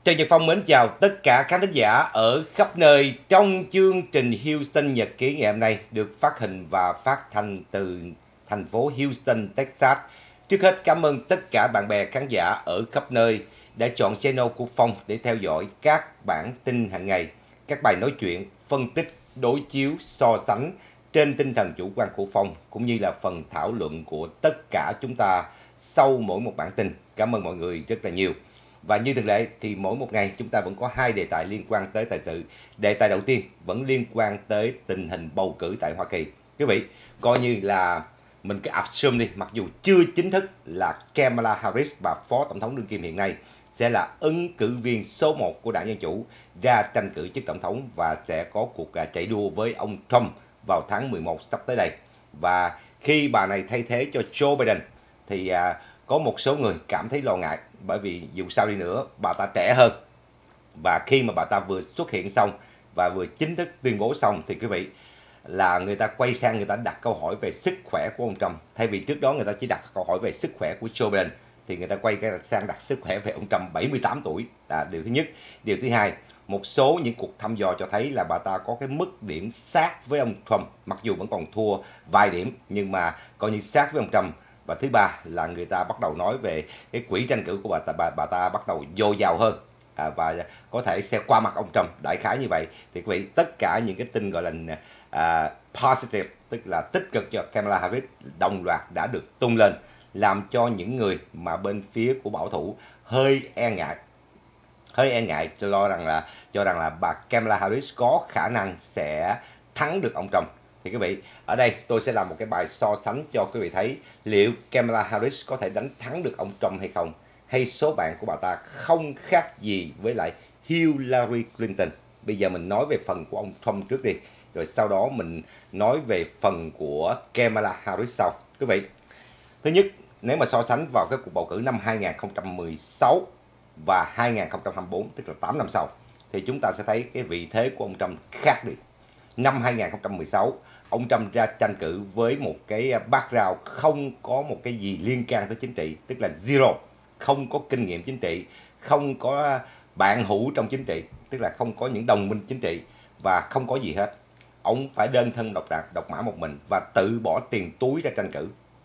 Trần Nhật Phong mến chào tất cả khán thính giả ở khắp nơi trong chương trình Houston Nhật ký ngày hôm nay được phát hình và phát thanh từ thành phố Houston, Texas. Trước hết cảm ơn tất cả bạn bè khán giả ở khắp nơi đã chọn channel của Phong để theo dõi các bản tin hàng ngày, các bài nói chuyện, phân tích, đối chiếu, so sánh trên tinh thần chủ quan của Phong cũng như là phần thảo luận của tất cả chúng ta sau mỗi một bản tin. Cảm ơn mọi người rất là nhiều. Và như thường lệ thì mỗi một ngày chúng ta vẫn có hai đề tài liên quan tới thời sự. Đề tài đầu tiên vẫn liên quan tới tình hình bầu cử tại Hoa Kỳ. Quý vị, coi như là mình cứ assume đi, mặc dù chưa chính thức là Kamala Harris, bà Phó Tổng thống đương kim hiện nay, sẽ là ứng cử viên số 1 của Đảng Dân Chủ ra tranh cử chức Tổng thống và sẽ có cuộc chạy đua với ông Trump vào tháng 11 sắp tới đây. Và khi bà này thay thế cho Joe Biden thì có một số người cảm thấy lo ngại, bởi vì dù sao đi nữa bà ta trẻ hơn, và khi mà bà ta vừa xuất hiện xong và vừa chính thức tuyên bố xong thì quý vị, là người ta quay sang người ta đặt câu hỏi về sức khỏe của ông Trump. Thay vì trước đó người ta chỉ đặt câu hỏi về sức khỏe của Joe Biden thì người ta quay sang đặt sức khỏe về ông Trump 78 tuổi là điều thứ nhất. Điều thứ hai, một số những cuộc thăm dò cho thấy là bà ta có cái mức điểm sát với ông Trump, mặc dù vẫn còn thua vài điểm nhưng mà coi như sát với ông Trump. Và thứ ba là người ta bắt đầu nói về cái quỹ tranh cử của bà ta bắt đầu dồi dào hơn và có thể sẽ qua mặt ông Trump, đại khái như vậy. Thì quý vị, tất cả những cái tin gọi là positive, tức là tích cực cho Kamala Harris đồng loạt đã được tung lên, làm cho những người mà bên phía của bảo thủ hơi e ngại cho rằng là bà Kamala Harris có khả năng sẽ thắng được ông Trump. Thì quý vị, ở đây tôi sẽ làm một cái bài so sánh cho quý vị thấy liệu Kamala Harris có thể đánh thắng được ông Trump hay không, hay số bạn của bà ta không khác gì với lại Hillary Clinton. Bây giờ mình nói về phần của ông Trump trước đi, rồi sau đó mình nói về phần của Kamala Harris sau. Quý vị, thứ nhất, nếu mà so sánh vào cái cuộc bầu cử năm 2016 và 2024, tức là 8 năm sau, thì chúng ta sẽ thấy cái vị thế của ông Trump khác đi. Năm 2016, ông Trump ra tranh cử với một cái background không có một cái gì liên can tới chính trị, tức là zero, không có kinh nghiệm chính trị, không có bạn hữu trong chính trị, tức là không có những đồng minh chính trị và không có gì hết. Ông phải đơn thân độc mã một mình và tự bỏ tiền túi ra tranh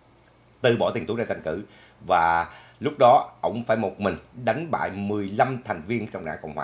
cử. Và lúc đó ông phải một mình đánh bại 15 thành viên trong Đảng Cộng Hòa.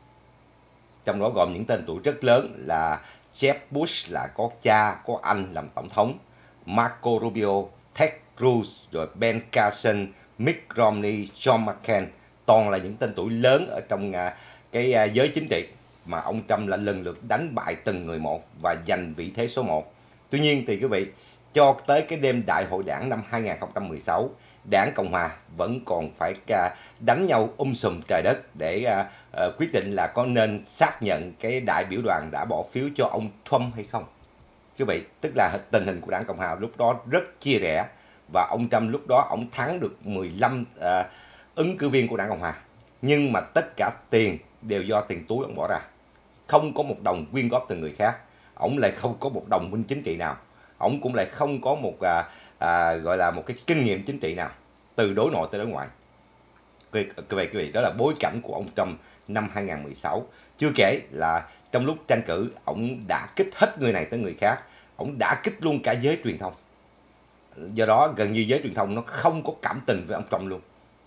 Trong đó gồm những tên tuổi rất lớn là Jeb Bush, là có cha, có anh làm tổng thống, Marco Rubio, Ted Cruz, rồi Ben Carson, Mitt Romney, John McCain, toàn là những tên tuổi lớn ở trong cái giới chính trị mà ông Trump là lần lượt đánh bại từng người một và giành vị thế số 1. Tuy nhiên thì quý vị, cho tới cái đêm đại hội đảng năm 2016, Đảng Cộng Hòa vẫn còn phải đánh nhau sùm trời đất để quyết định là có nên xác nhận cái đại biểu đoàn đã bỏ phiếu cho ông Trump hay không. Quý vị, tức là tình hình của Đảng Cộng Hòa lúc đó rất chia rẽ, và ông Trump lúc đó ông thắng được 15 ứng cử viên của Đảng Cộng Hòa, nhưng mà tất cả tiền đều do tiền túi ông bỏ ra, không có một đồng quyên góp từ người khác. Ông lại không có một đồng minh chính trị nào, ông cũng lại không có một gọi là một cái kinh nghiệm chính trị nào từ đối nội tới đối ngoại. Quý vị, đó là bối cảnh của ông Trump năm 2016. Chưa kể là trong lúc tranh cử, ông đã kích hết người này tới người khác, ông đã kích luôn cả giới truyền thông. Do đó gần như giới truyền thông nó không có cảm tình với ông Trump luôn.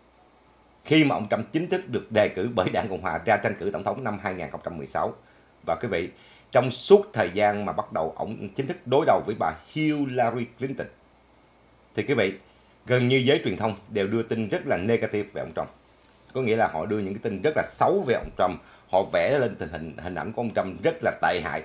Khi mà ông Trump chính thức được đề cử bởi Đảng Cộng Hòa ra tranh cử tổng thống năm 2016, và quý vị, trong suốt thời gian mà bắt đầu ông chính thức đối đầu với bà Hillary Clinton, thì quý vị, gần như giới truyền thông đều đưa tin rất là negative về ông Trump. Có nghĩa là họ đưa những cái tin rất là xấu về ông Trump, họ vẽ lên hình ảnh của ông Trump rất là tệ hại.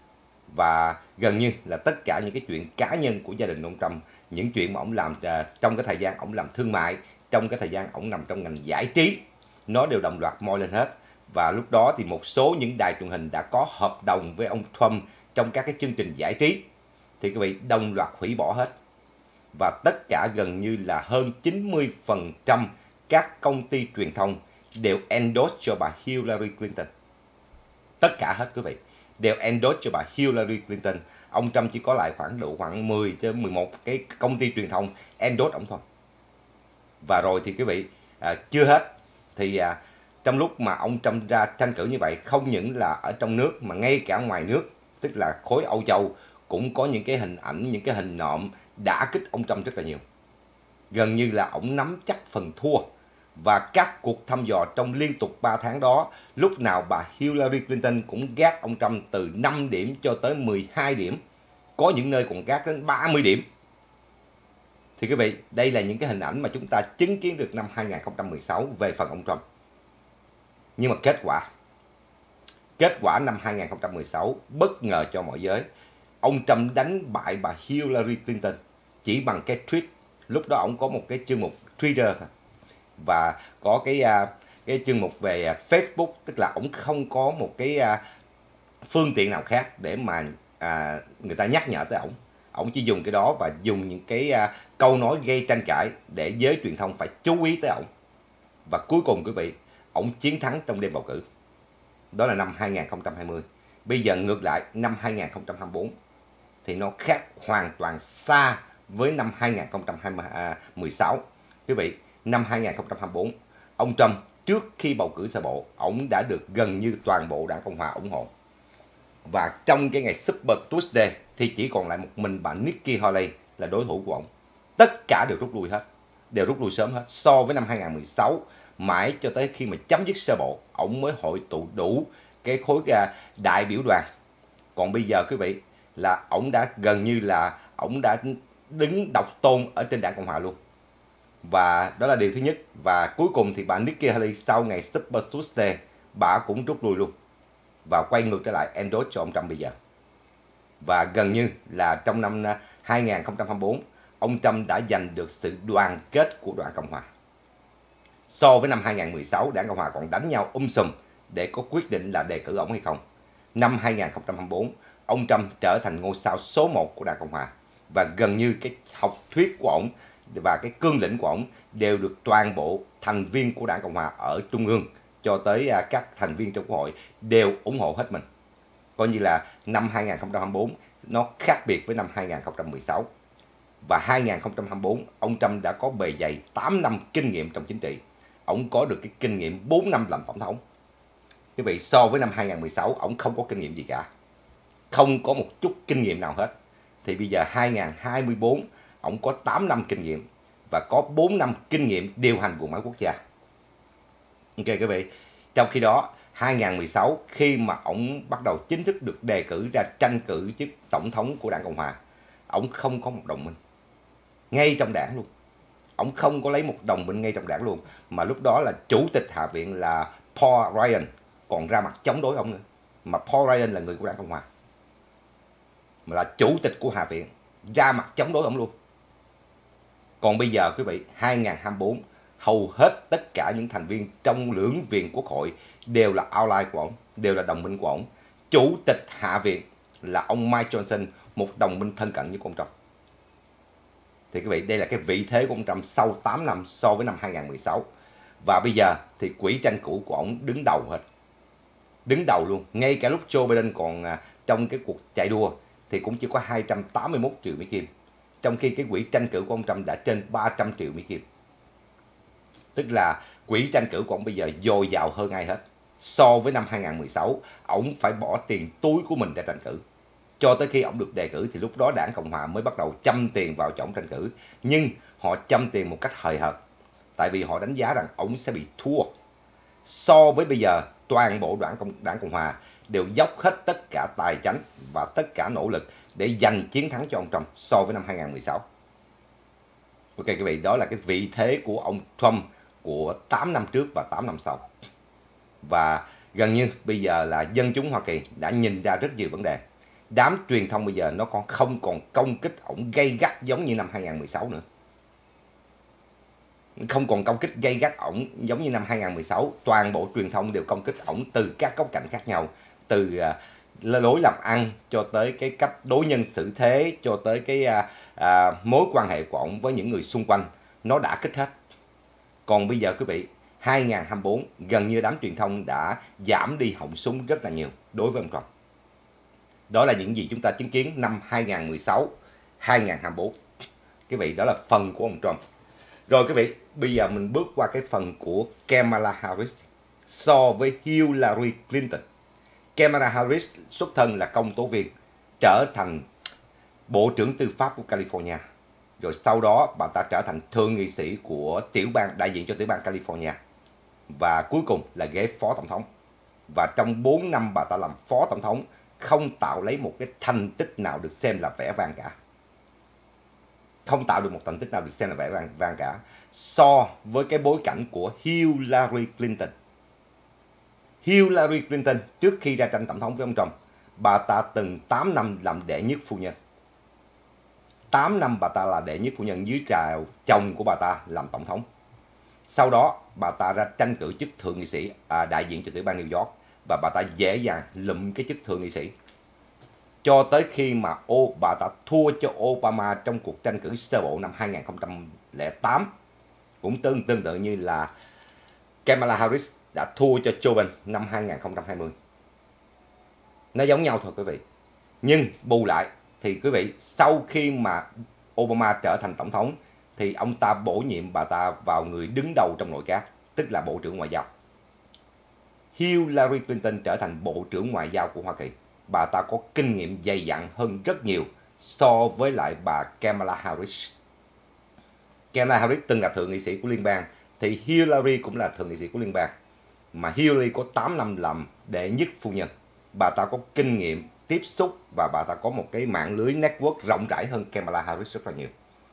Và gần như là tất cả những cái chuyện cá nhân của gia đình ông Trump, những chuyện mà ông làm trong cái thời gian ông làm thương mại, trong cái thời gian ông nằm trong ngành giải trí, nó đều đồng loạt moi lên hết. Và lúc đó thì một số những đài truyền hình đã có hợp đồng với ông Trump trong các cái chương trình giải trí, thì quý vị, đồng loạt hủy bỏ hết. Và tất cả gần như là hơn 90% các công ty truyền thông đều endorse cho bà Hillary Clinton. Tất cả hết quý vị, đều endorse cho bà Hillary Clinton. Ông Trump chỉ có lại khoảng 10 cho 11 cái công ty truyền thông endorse ông thôi. Và rồi thì quý vị, chưa hết thì trong lúc mà ông Trump ra tranh cử như vậy, không những là ở trong nước mà ngay cả ngoài nước, tức là khối Âu Châu, cũng có những cái hình ảnh, những cái hình nộm đả kích ông Trump rất là nhiều. Gần như là ông nắm chắc phần thua. Và các cuộc thăm dò trong liên tục 3 tháng đó, lúc nào bà Hillary Clinton cũng gác ông Trump từ 5 điểm cho tới 12 điểm. Có những nơi còn gác đến 30 điểm. Thì quý vị, đây là những cái hình ảnh mà chúng ta chứng kiến được năm 2016 về phần ông Trump. Nhưng mà kết quả năm 2016 bất ngờ cho mọi giới. Ông Trump đánh bại bà Hillary Clinton chỉ bằng cái tweet. Lúc đó ông có một cái chương mục Twitter thôi. Và có cái chương mục về Facebook, tức là ông không có một cái phương tiện nào khác để mà người ta nhắc nhở tới ổng. Ổng chỉ dùng cái đó và dùng những cái câu nói gây tranh cãi để giới truyền thông phải chú ý tới ổng. Và cuối cùng quý vị, ổng chiến thắng trong đêm bầu cử. Đó là năm 2020. Bây giờ ngược lại, năm 2024 thì nó khác hoàn toàn xa với năm 2016. Quý vị, năm 2024, ông Trump trước khi bầu cử sơ bộ, ổng đã được gần như toàn bộ đảng Cộng hòa ủng hộ. Và trong cái ngày Super Tuesday thì chỉ còn lại một mình bà Nikki Haley là đối thủ của ổng. Tất cả đều rút lui hết, đều rút lui sớm hết. So với năm 2016, mãi cho tới khi mà chấm dứt sơ bộ, ổng mới hội tụ đủ cái khối đại biểu đoàn. Còn bây giờ quý vị, là ổng đã gần như là ổng đã đứng độc tôn ở trên đảng Cộng hòa luôn. Và đó là điều thứ nhất. Và cuối cùng thì bà Nikki Haley sau ngày Super Tuesday, bà cũng rút lui luôn và quay ngược trở lại endorse cho ông Trump bây giờ. Và gần như là trong năm 2024, ông Trump đã giành được sự đoàn kết của đảng Cộng hòa. So với năm 2016, đảng Cộng hòa còn đánh nhau sùm để có quyết định là đề cử ông hay không. Năm 2024, ông Trump trở thành ngôi sao số 1 của đảng Cộng hòa. Và gần như cái học thuyết của ông và cái cương lĩnh của ông đều được toàn bộ thành viên của đảng Cộng hòa ở Trung ương cho tới các thành viên trong Quốc hội đều ủng hộ hết mình. Coi như là năm 2024 nó khác biệt với năm 2016. Và 2024, ông Trump đã có bề dày 8 năm kinh nghiệm trong chính trị. Ông có được cái kinh nghiệm 4 năm làm tổng thống. Quý vị, so với năm 2016, ông không có kinh nghiệm gì cả. Không có một chút kinh nghiệm nào hết. Thì bây giờ 2024, ông có 8 năm kinh nghiệm và có 4 năm kinh nghiệm điều hành bộ máy quốc gia. Ok quý vị, trong khi đó 2016 khi mà ông bắt đầu chính thức được đề cử ra tranh cử chức tổng thống của đảng Cộng hòa, ông không có một đồng minh ngay trong đảng luôn. Ông không có lấy một đồng minh ngay trong đảng luôn, mà lúc đó là chủ tịch Hạ viện là Paul Ryan còn ra mặt chống đối ông nữa. Mà Paul Ryan là người của đảng Cộng hòa, mà là chủ tịch của Hạ viện, ra mặt chống đối ông luôn. Còn bây giờ quý vị, 2024 hầu hết tất cả những thành viên trong lưỡng viện Quốc hội đều là ally của ông, đều là đồng minh của ông. Chủ tịch Hạ viện là ông Mike Johnson, một đồng minh thân cận với ông Trump. Thì quý vị, đây là cái vị thế của ông Trump sau 8 năm so với năm 2016. Và bây giờ thì quỹ tranh cử của ông đứng đầu hết. Đứng đầu luôn. Ngay cả lúc Joe Biden còn trong cái cuộc chạy đua thì cũng chỉ có 281 triệu Mỹ Kim. Trong khi cái quỹ tranh cử của ông Trump đã trên 300 triệu Mỹ Kim. Tức là quỹ tranh cử của ông bây giờ dồi dào hơn ai hết. So với năm 2016, ông phải bỏ tiền túi của mình ra tranh cử. Cho tới khi ông được đề cử thì lúc đó đảng Cộng hòa mới bắt đầu châm tiền vào cho ông tranh cử. Nhưng họ châm tiền một cách hời hợt. Tại vì họ đánh giá rằng ông sẽ bị thua. So với bây giờ, toàn bộ đảng Cộng hòa đều dốc hết tất cả tài chánh và tất cả nỗ lực để giành chiến thắng cho ông Trump so với năm 2016. Ok quý vị, đó là cái vị thế của ông Trump của 8 năm trước và 8 năm sau. Và gần như bây giờ là dân chúng Hoa Kỳ đã nhìn ra rất nhiều vấn đề. Đám truyền thông bây giờ nó không còn công kích ổng gay gắt giống như năm 2016 nữa. Không còn công kích gay gắt ổng giống như năm 2016. Toàn bộ truyền thông đều công kích ổng từ các góc cạnh khác nhau. Từ lối làm ăn cho tới cái cách đối nhân xử thế, cho tới cái mối quan hệ của ổng với những người xung quanh. Nó đã kích hết. Còn bây giờ quý vị, 2024 gần như đám truyền thông đã giảm đi họng súng rất là nhiều đối với ông Trump. Đó là những gì chúng ta chứng kiến năm 2016, 2024. Quý vị, đó là phần của ông Trump. Rồi quý vị, bây giờ mình bước qua cái phần của Kamala Harris. so với Hillary Clinton. Kamala Harris xuất thân là công tố viên, trở thành Bộ trưởng Tư pháp của California. Rồi sau đó bà ta trở thành thượng nghị sĩ của đại diện cho tiểu bang California. Và cuối cùng là ghế phó tổng thống. Và trong 4 năm bà ta làm phó tổng thống, không tạo lấy một cái thành tích nào được xem là vẻ vang cả. Không tạo được một thành tích nào được xem là vẻ vang cả so với cái bối cảnh của Hillary Clinton. Hillary Clinton trước khi ra tranh tổng thống với ông Trump, bà ta từng 8 năm làm đệ nhất phu nhân. 8 năm bà ta là đệ nhất phu nhân dưới trào chồng của bà ta làm tổng thống. Sau đó bà ta ra tranh cử chức thượng nghị sĩ đại diện cho tiểu bang New York, và bà ta dễ dàng lụm cái chức thượng nghị sĩ. Cho tới khi mà bà ta thua cho Obama trong cuộc tranh cử sơ bộ năm 2008. Cũng tương tự như là Kamala Harris đã thua cho Joe Biden năm 2020. Nó giống nhau thôi quý vị. Nhưng bù lại thì quý vị, sau khi mà Obama trở thành tổng thống thì ông ta bổ nhiệm bà ta vào người đứng đầu trong nội các, tức là Bộ trưởng Ngoại giao. Hillary Clinton trở thành Bộ trưởng Ngoại giao của Hoa Kỳ. Bà ta có kinh nghiệm dày dặn hơn rất nhiều so với lại bà Kamala Harris. Kamala Harris từng là thượng nghị sĩ của liên bang, thì Hillary cũng là thượng nghị sĩ của liên bang. Mà Hillary có 8 năm làm đệ nhất phu nhân. Bà ta có kinh nghiệm tiếp xúc và bà ta có một cái mạng lưới network rộng rãi hơn Kamala Harris rất là nhiều.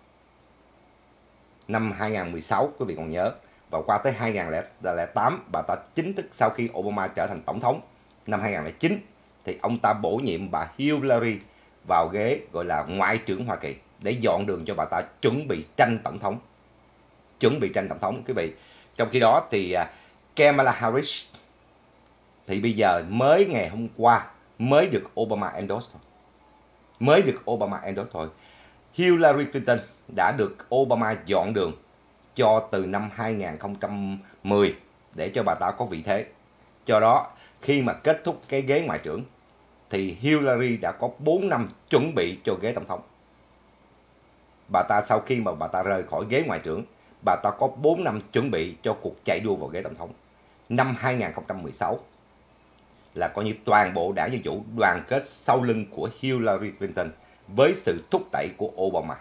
Năm 2016, quý vị còn nhớ, và qua tới 2008, bà ta chính thức sau khi Obama trở thành tổng thống năm 2009, thì ông ta bổ nhiệm bà Hillary vào ghế gọi là Ngoại trưởng Hoa Kỳ để dọn đường cho bà ta chuẩn bị tranh tổng thống. Quý vị. Trong khi đó thì Kamala Harris thì bây giờ mới ngày hôm qua mới được Obama endorse thôi. Hillary Clinton đã được Obama dọn đường cho từ năm 2010 để cho bà ta có vị thế. Do đó, khi mà kết thúc cái ghế ngoại trưởng thì Hillary đã có 4 năm chuẩn bị cho ghế tổng thống. Bà ta sau khi mà bà ta rời khỏi ghế ngoại trưởng, bà ta có 4 năm chuẩn bị cho cuộc chạy đua vào ghế tổng thống. Năm 2016 là coi như toàn bộ đảng Dân Chủ đoàn kết sau lưng của Hillary Clinton với sự thúc đẩy của Obama.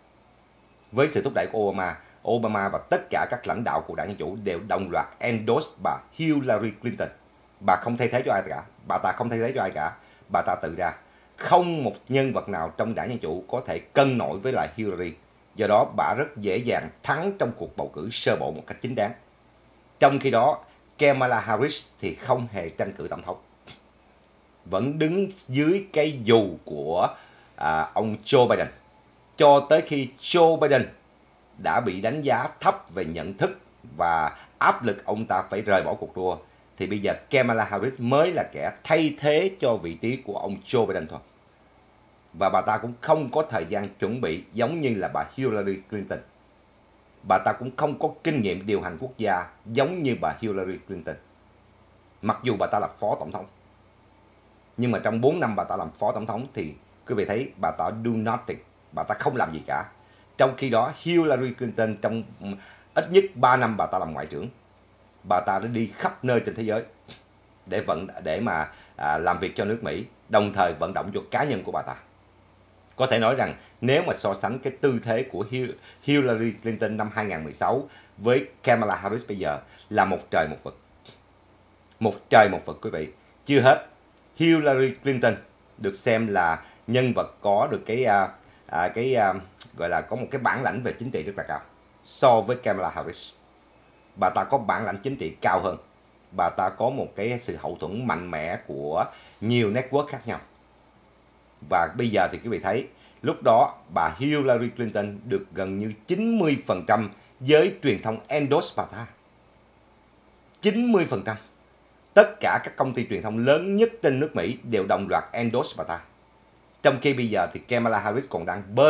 Obama và tất cả các lãnh đạo của đảng Dân Chủ đều đồng loạt endorse bà Hillary Clinton. Bà không thay thế cho ai cả. Bà ta tự ra. Không một nhân vật nào trong đảng Dân Chủ có thể cân nổi với lại Hillary. Do đó bà rất dễ dàng thắng trong cuộc bầu cử sơ bộ một cách chính đáng. Trong khi đó, Kamala Harris thì không hề tranh cử tổng thống. Vẫn đứng dưới cái dù của ông Joe Biden. Cho tới khi Joe Biden đã bị đánh giá thấp về nhận thức và áp lực ông ta phải rời bỏ cuộc đua, thì bây giờ Kamala Harris mới là kẻ thay thế cho vị trí của ông Joe Biden thôi. Và bà ta cũng không có thời gian chuẩn bị giống như là bà Hillary Clinton. Bà ta cũng không có kinh nghiệm điều hành quốc gia giống như bà Hillary Clinton. Mặc dù bà ta là phó tổng thống. Nhưng mà trong 4 năm bà ta làm phó tổng thống thì quý vị thấy bà ta do nothing. Bà ta không làm gì cả. Trong khi đó Hillary Clinton trong ít nhất 3 năm bà ta làm ngoại trưởng. Bà ta đã đi khắp nơi trên thế giới để mà làm việc cho nước Mỹ, đồng thời vận động cho cá nhân của bà ta. Có thể nói rằng nếu mà so sánh cái tư thế của Hillary Clinton năm 2016 với Kamala Harris bây giờ là một trời một vực. Một trời một vực quý vị. Chưa hết, Hillary Clinton được xem là nhân vật có được gọi là có một cái bản lãnh về chính trị rất là cao so với Kamala Harris. Bà ta có bản lãnh chính trị cao hơn. Bà ta có một cái sự hậu thuẫn mạnh mẽ của nhiều network khác nhau. Và bây giờ thì quý vị thấy, lúc đó bà Hillary Clinton được gần như 90% giới truyền thông endorse bà ta. 90%. Tất cả các công ty truyền thông lớn nhất trên nước Mỹ đều đồng loạt endorse bà ta. Trong khi bây giờ thì Kamala Harris còn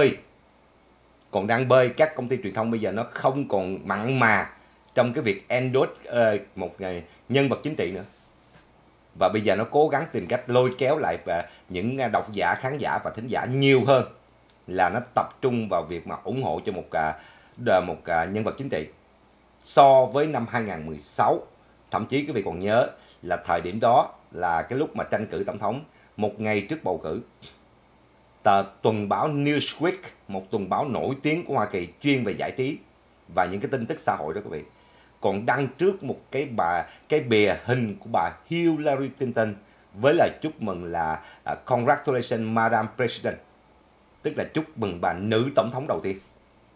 đang bơi. Các công ty truyền thông bây giờ nó không còn mặn mà trong cái việc endorse một nhân vật chính trị nữa. Và bây giờ nó cố gắng tìm cách lôi kéo lại và những độc giả, khán giả và thính giả nhiều hơn, là nó tập trung vào việc mà ủng hộ cho một nhân vật chính trị. So với năm 2016 Thậm chí quý vị còn nhớ là thời điểm đó là cái lúc mà tranh cử tổng thống, một ngày trước bầu cử, tờ tuần báo Newsweek, một tuần báo nổi tiếng của Hoa Kỳ chuyên về giải trí và những cái tin tức xã hội đó quý vị, còn đăng trước một cái bìa hình của bà Hillary Clinton với lời chúc mừng là Congratulations Madam President, tức là chúc mừng bà nữ tổng thống đầu tiên.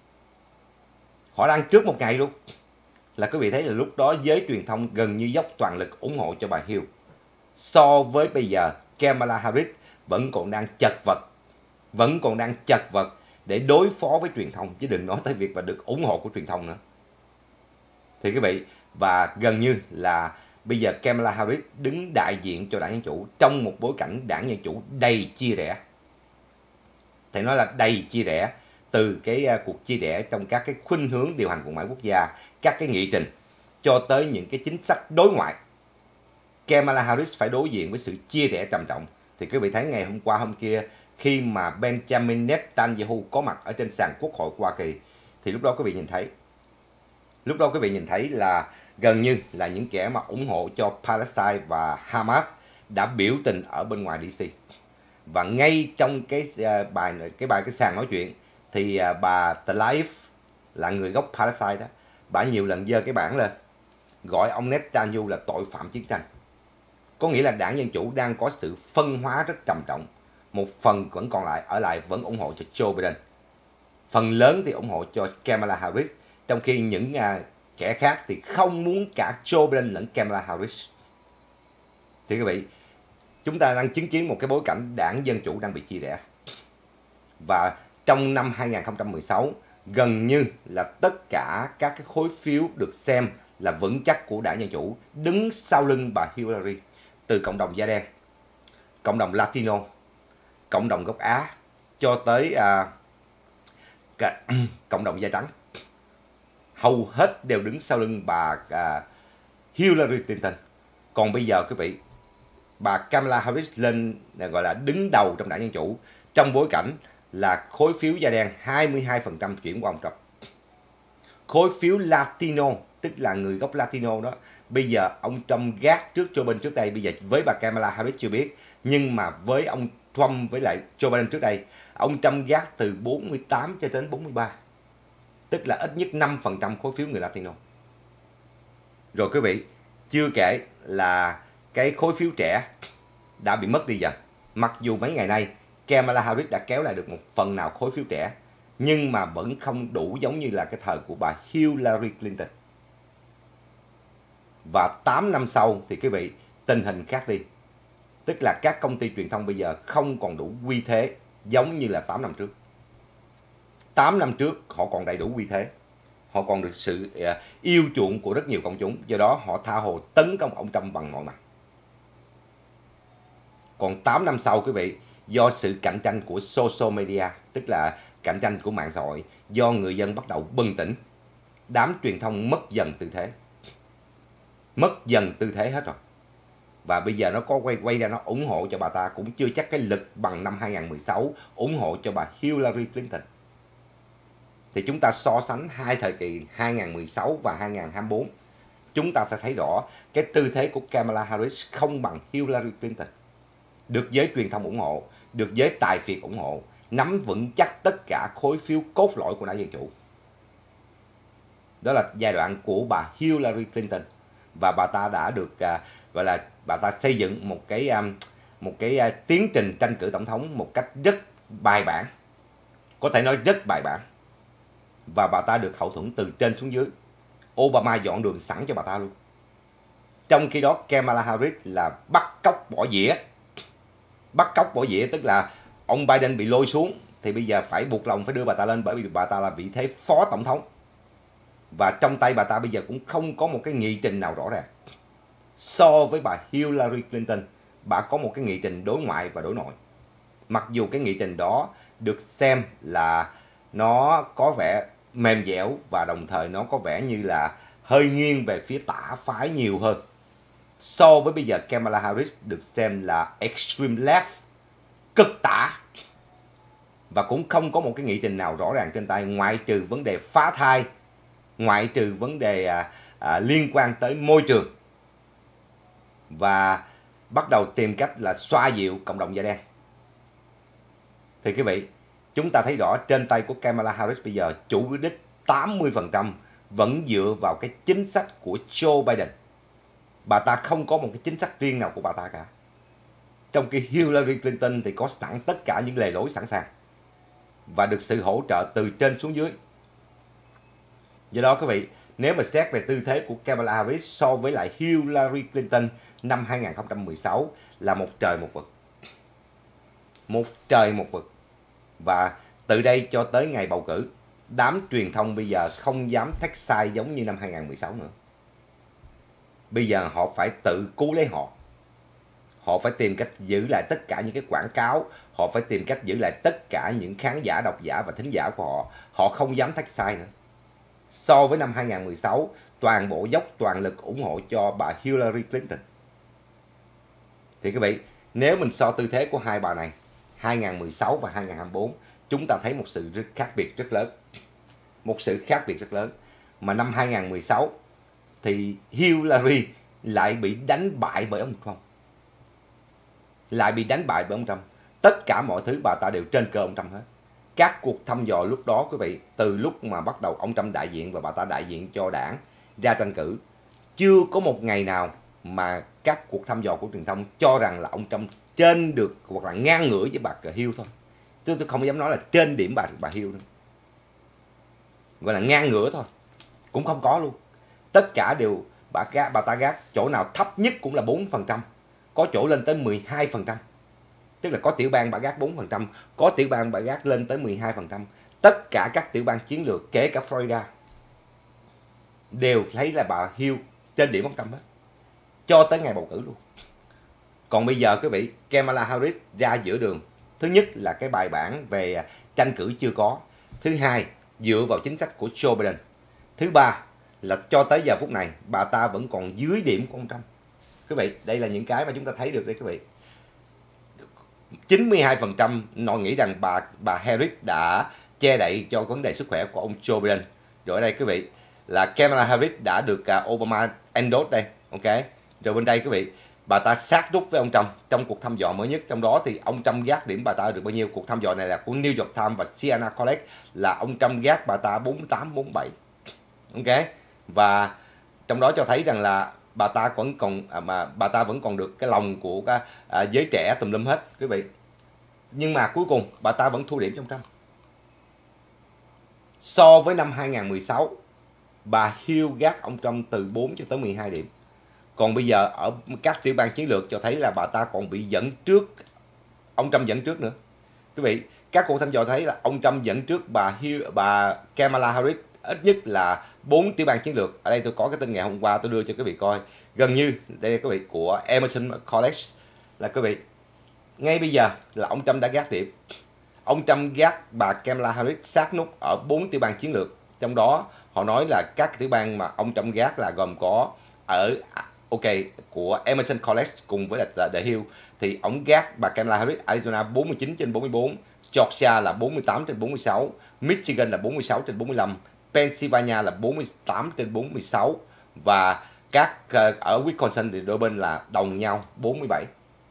Họ đăng trước một ngày luôn, là quý vị thấy là lúc đó giới truyền thông gần như dốc toàn lực ủng hộ cho bà Hill. So với bây giờ, Kamala Harris vẫn còn đang chật vật để đối phó với truyền thông, chứ đừng nói tới việc mà được ủng hộ của truyền thông nữa. Thì quý vị, và gần như là bây giờ Kamala Harris đứng đại diện cho Đảng Dân Chủ trong một bối cảnh Đảng Dân Chủ đầy chia rẽ. Thì nói là đầy chia rẽ, từ cái cuộc chia rẽ trong các cái khuynh hướng điều hành của ngoại quốc gia, các cái nghị trình, cho tới những cái chính sách đối ngoại. Kamala Harris phải đối diện với sự chia rẽ trầm trọng. Thì quý vị thấy ngày hôm qua hôm kia, khi mà Benjamin Netanyahu có mặt ở trên sàn Quốc hội của Hoa Kỳ, thì lúc đó quý vị nhìn thấy là gần như là những kẻ mà ủng hộ cho Palestine và Hamas đã biểu tình ở bên ngoài DC. Và ngay trong cái sàn nói chuyện thì bà Tlaib, là người gốc Palestine đó, bà nhiều lần giơ cái bảng lên gọi ông Netanyahu là tội phạm chiến tranh. Có nghĩa là Đảng Dân Chủ đang có sự phân hóa rất trầm trọng. Một phần vẫn còn lại vẫn ủng hộ cho Joe Biden, phần lớn thì ủng hộ cho Kamala Harris, trong khi những kẻ khác thì không muốn cả Joe Biden lẫn Kamala Harris. Thì quý vị, chúng ta đang chứng kiến một cái bối cảnh Đảng Dân Chủ đang bị chia rẽ. Và trong năm 2016, gần như là tất cả các cái khối phiếu được xem là vững chắc của Đảng Dân Chủ đứng sau lưng bà Hillary, từ cộng đồng da đen, cộng đồng Latino, cộng đồng gốc Á, cho tới cộng đồng da trắng. Hầu hết đều đứng sau lưng bà Hillary Clinton. Còn bây giờ quý vị, bà Kamala Harris lên gọi là đứng đầu trong Đảng Dân Chủ, trong bối cảnh là khối phiếu da đen 22% chuyển qua ông Trump. Khối phiếu Latino, tức là người gốc Latino đó, bây giờ ông Trump gác trước Joe Biden trước đây, bây giờ với bà Kamala Harris chưa biết, nhưng mà với ông Trump với lại Joe Biden trước đây, ông Trump gác từ 48 cho đến 43, tức là ít nhất 5% khối phiếu người Latino. Rồi quý vị, chưa kể là cái khối phiếu trẻ đã bị mất đi dần. Mặc dù mấy ngày nay Kamala Harris đã kéo lại được một phần nào khối phiếu trẻ, nhưng mà vẫn không đủ giống như là cái thời của bà Hillary Clinton. Và 8 năm sau thì quý vị, tình hình khác đi. Tức là các công ty truyền thông bây giờ không còn đủ uy thế giống như là 8 năm trước. 8 năm trước họ còn đầy đủ uy thế, họ còn được sự yêu chuộng của rất nhiều công chúng, do đó họ tha hồ tấn công ông Trump bằng mọi mặt. Còn 8 năm sau quý vị, do sự cạnh tranh của social media, tức là cạnh tranh của mạng xã hội, do người dân bắt đầu bừng tỉnh, đám truyền thông mất dần tư thế hết rồi. Và bây giờ nó có quay ra nó ủng hộ cho bà ta cũng chưa chắc cái lực bằng năm 2016 ủng hộ cho bà Hillary Clinton. Thì chúng ta so sánh hai thời kỳ 2016 và 2024, chúng ta sẽ thấy rõ cái tư thế của Kamala Harris không bằng Hillary Clinton. Được giới truyền thông ủng hộ, được giới tài phiệt ủng hộ, nắm vững chắc tất cả khối phiếu cốt lõi của Đảng Dân Chủ. Đó là giai đoạn của bà Hillary Clinton. Và bà ta đã được gọi là bà ta xây dựng một cái tiến trình tranh cử tổng thống một cách rất bài bản, có thể nói rất bài bản. Và bà ta được hậu thuẫn từ trên xuống dưới. Obama dọn đường sẵn cho bà ta luôn. Trong khi đó Kamala Harris là bắt cóc bỏ dĩa. Bắt cóc bỏ dĩa tức là ông Biden bị lôi xuống thì bây giờ phải buộc lòng phải đưa bà ta lên, bởi vì bà ta là vị thế phó tổng thống. Và trong tay bà ta bây giờ cũng không có một cái nghị trình nào rõ ràng. So với bà Hillary Clinton, bà có một cái nghị trình đối ngoại và đối nội. Mặc dù cái nghị trình đó được xem là nó có vẻ mềm dẻo và đồng thời nó có vẻ như là hơi nghiêng về phía tả phái nhiều hơn. So với bây giờ Kamala Harris được xem là extreme left, cực tả. Và cũng không có một cái nghị trình nào rõ ràng trên tay, ngoại trừ vấn đề phá thai, ngoại trừ vấn đề liên quan tới môi trường. và bắt đầu tìm cách là xoa dịu cộng đồng da đen. Thì quý vị, chúng ta thấy rõ trên tay của Kamala Harris bây giờ chủ đích 80% vẫn dựa vào cái chính sách của Joe Biden. Bà ta không có một cái chính sách riêng nào của bà ta cả. Trong khi Hillary Clinton thì có sẵn tất cả những lề lối sẵn sàng và được sự hỗ trợ từ trên xuống dưới. Do đó quý vị, nếu mà xét về tư thế của Kamala Harris so với lại Hillary Clinton năm 2016 là một trời một vực. Một trời một vực. Và từ đây cho tới ngày bầu cử, đám truyền thông bây giờ không dám take side giống như năm 2016 nữa. Bây giờ họ phải tự cứu lấy họ. Họ phải tìm cách giữ lại tất cả những cái quảng cáo. Họ phải tìm cách giữ lại tất cả những khán giả, độc giả và thính giả của họ. Họ không dám take side nữa. So với năm 2016, toàn bộ dốc toàn lực ủng hộ cho bà Hillary Clinton. Thì quý vị, nếu mình so tư thế của hai bà này, 2016 và 2024, chúng ta thấy một sự khác biệt rất lớn. Một sự khác biệt rất lớn. Mà năm 2016 thì Hillary lại bị đánh bại bởi ông Trump. Lại bị đánh bại bởi ông Trump. Tất cả mọi thứ bà ta đều trên cơ ông Trump hết. Các cuộc thăm dò lúc đó quý vị, từ lúc mà bắt đầu ông Trump đại diện và bà ta đại diện cho đảng ra tranh cử, chưa có một ngày nào mà các cuộc thăm dò của truyền thông cho rằng là ông Trump trên được hoặc là ngang ngửa với bà Hill thôi. Tôi không dám nói là trên điểm bà Hill nữa. Gọi là ngang ngửa thôi. Cũng không có luôn. Tất cả đều bà ta gác chỗ nào thấp nhất cũng là 4%. Có chỗ lên tới 12%. Tức là có tiểu bang bà gác 4%, có tiểu bang bà gác lên tới 12%. Tất cả các tiểu bang chiến lược, kể cả Florida, đều thấy là bà Hill trên điểm 100 hết. Cho tới ngày bầu cử luôn. Còn bây giờ quý vị, Kamala Harris ra giữa đường. Thứ nhất là cái bài bản về tranh cử chưa có. Thứ hai, dựa vào chính sách của Joe Biden. Thứ ba là cho tới giờ phút này, bà ta vẫn còn dưới điểm của ông Trump. Quý vị, đây là những cái mà chúng ta thấy được đây quý vị. 92% nói nghĩ rằng bà Harris đã che đậy cho vấn đề sức khỏe của ông Joe Biden. Rồi ở đây quý vị là Kamala Harris đã được Obama endorse đây, ok. Rồi bên đây quý vị, bà ta sát nút với ông Trump trong cuộc thăm dò mới nhất. Trong đó thì ông Trump gác điểm bà ta được bao nhiêu? Cuộc thăm dò này là của New York Times và Siena College, là ông Trump gác bà ta 48-47, ok. Và trong đó cho thấy rằng là bà ta vẫn còn được cái lòng của giới trẻ tùm lum hết quý vị. Nhưng mà cuối cùng bà ta vẫn thua điểm trong Trump. So với năm 2016, bà Hill gác ông Trump từ 4 cho tới 12 điểm. Còn bây giờ ở các tiểu bang chiến lược cho thấy là bà ta còn bị dẫn trước, ông Trump dẫn trước nữa. Quý vị, các cuộc thăm dò thấy là ông Trump dẫn trước bà Kamala Harris ít nhất là 4 tiểu bang chiến lược. Ở đây tôi có cái tin ngày hôm qua tôi đưa cho quý vị coi. Gần như, đây là quý vị của Emerson College, là quý vị, ngay bây giờ là ông Trump đã gác điểm. Ông Trump gác bà Kamala Harris sát nút ở 4 tiểu bang chiến lược. Trong đó họ nói là các tiểu bang mà ông Trump gác là gồm có ở của Emerson College cùng với là The Hill, thì ông gác bà Kamala Harris Arizona 49/44, Georgia là 48/46, Michigan là 46/45, Pennsylvania là 48/46 và các ở Wisconsin thì đôi bên là đồng nhau 47.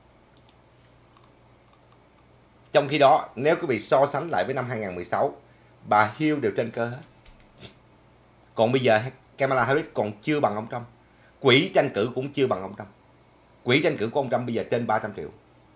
Trong khi đó, nếu quý vị so sánh lại với năm 2016, bà Hill đều trên cơ hết. Còn bây giờ Kamala Harris còn chưa bằng ông Trump. Quỹ tranh cử cũng chưa bằng ông Trump. Quỹ tranh cử của ông Trump bây giờ trên 300 triệu.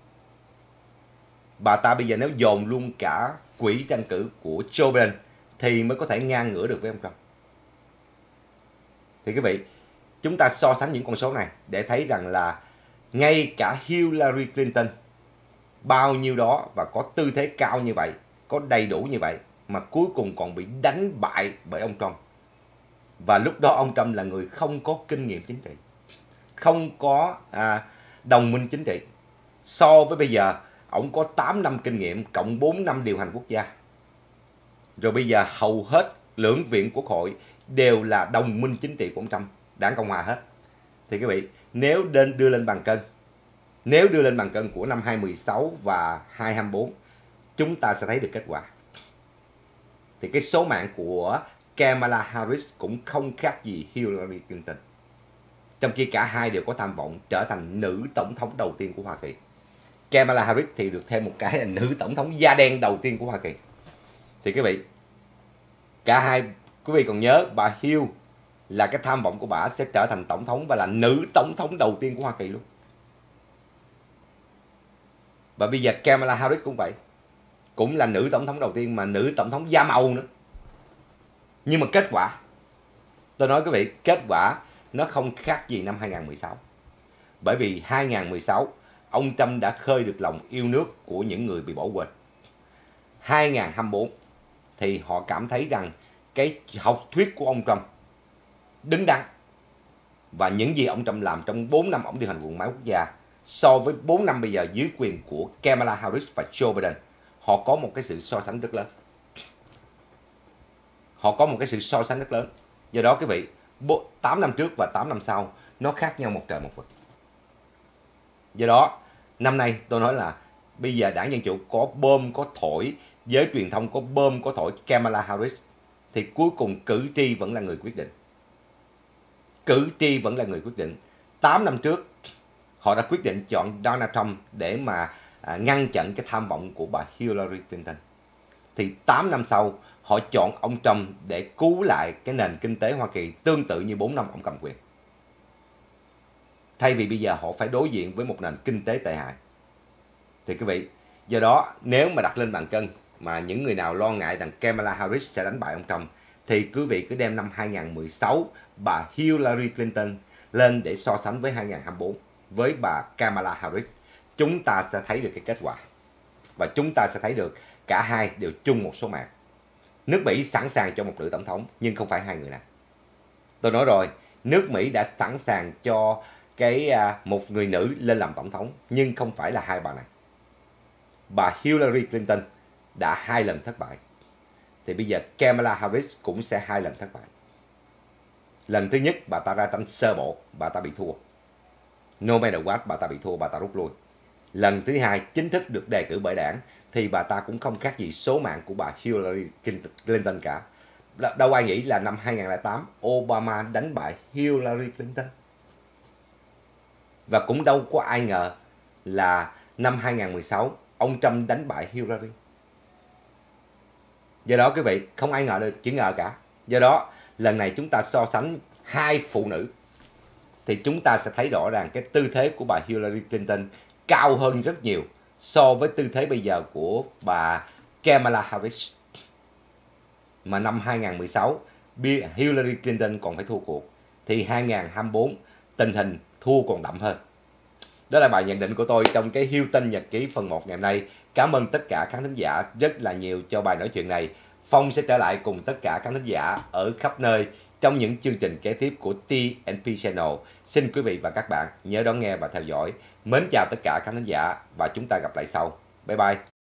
Bà ta bây giờ nếu dồn luôn cả quỹ tranh cử của Joe Biden thì mới có thể ngang ngửa được với ông Trump. Thì quý vị, chúng ta so sánh những con số này để thấy rằng là ngay cả Hillary Clinton bao nhiêu đó và có tư thế cao như vậy, có đầy đủ như vậy mà cuối cùng còn bị đánh bại bởi ông Trump. Và lúc đó ông Trump là người không có kinh nghiệm chính trị, không có đồng minh chính trị. So với bây giờ, ông có 8 năm kinh nghiệm cộng 4 năm điều hành quốc gia. Rồi bây giờ hầu hết lưỡng viện quốc hội đều là đồng minh chính trị của ông Trump, đảng Cộng hòa hết. Thì quý vị, nếu đưa lên bàn cân, nếu đưa lên bàn cân của năm 2016 và 2024, chúng ta sẽ thấy được kết quả. Thì cái số mạng của Kamala Harris cũng không khác gì Hillary Clinton. Trong khi cả hai đều có tham vọng trở thành nữ tổng thống đầu tiên của Hoa Kỳ. Kamala Harris thì được thêm một cái là nữ tổng thống da đen đầu tiên của Hoa Kỳ. Thì quý vị, cả hai, quý vị còn nhớ bà Hill là cái tham vọng của bà sẽ trở thành tổng thống và là nữ tổng thống đầu tiên của Hoa Kỳ luôn. Và bây giờ Kamala Harris cũng vậy, cũng là nữ tổng thống đầu tiên mà nữ tổng thống da màu nữa. Nhưng mà kết quả, tôi nói quý vị, kết quả nó không khác gì năm 2016. Bởi vì 2016, ông Trump đã khơi được lòng yêu nước của những người bị bỏ quên. 2024 thì họ cảm thấy rằng cái học thuyết của ông Trump đứng đắn. Và những gì ông Trump làm trong 4 năm ông điều hành bộ máy quốc gia so với 4 năm bây giờ dưới quyền của Kamala Harris và Joe Biden, họ có một cái sự so sánh rất lớn. Họ có một cái sự so sánh rất lớn. Do đó quý vị, 8 năm trước và 8 năm sau nó khác nhau một trời một vực. Do đó, năm nay tôi nói là bây giờ đảng Dân Chủ có bơm có thổi, giới truyền thông có bơm có thổi Kamala Harris, thì cuối cùng cử tri vẫn là người quyết định. Cử tri vẫn là người quyết định. 8 năm trước, họ đã quyết định chọn Donald Trump để mà ngăn chặn cái tham vọng của bà Hillary Clinton. Thì 8 năm sau, họ chọn ông Trump để cứu lại cái nền kinh tế Hoa Kỳ tương tự như 4 năm ông cầm quyền. Thay vì bây giờ họ phải đối diện với một nền kinh tế tệ hại. Thì quý vị, do đó nếu mà đặt lên bàn cân mà những người nào lo ngại rằng Kamala Harris sẽ đánh bại ông Trump, thì quý vị cứ đem năm 2016 bà Hillary Clinton lên để so sánh với 2024 với bà Kamala Harris. Chúng ta sẽ thấy được cái kết quả. Và chúng ta sẽ thấy được cả hai đều chung một số mạng. Nước Mỹ sẵn sàng cho một nữ tổng thống, nhưng không phải hai người này. Tôi nói rồi, nước Mỹ đã sẵn sàng cho một người nữ lên làm tổng thống, nhưng không phải là hai bà này. Bà Hillary Clinton đã 2 lần thất bại. Thì bây giờ Kamala Harris cũng sẽ 2 lần thất bại. Lần thứ nhất bà ta ra tranh sơ bộ, bà ta bị thua. No matter what, bà ta bị thua, bà ta rút lui. Lần thứ hai chính thức được đề cử bởi đảng thì bà ta cũng không khác gì số mạng của bà Hillary Clinton cả. Đâu ai nghĩ là năm 2008 Obama đánh bại Hillary Clinton. Và cũng đâu có ai ngờ là năm 2016 ông Trump đánh bại Hillary. Do đó quý vị, không ai ngờ được, chỉ ngờ cả. Do đó lần này chúng ta so sánh hai phụ nữ thì chúng ta sẽ thấy rõ ràng cái tư thế của bà Hillary Clinton cao hơn rất nhiều so với tư thế bây giờ của bà Kamala Harris. Mà năm 2016 Hillary Clinton còn phải thua cuộc, thì 2024 tình hình thua còn đậm hơn. Đó là bài nhận định của tôi trong cái Houston Nhật Ký phần 1 ngày hôm nay. Cảm ơn tất cả khán thính giả rất là nhiều cho bài nói chuyện này. Phong sẽ trở lại cùng tất cả khán thính giả ở khắp nơi trong những chương trình kế tiếp của TNP Channel. Xin quý vị và các bạn nhớ đón nghe và theo dõi. Mến chào tất cả khán thính giả và chúng ta gặp lại sau. Bye bye.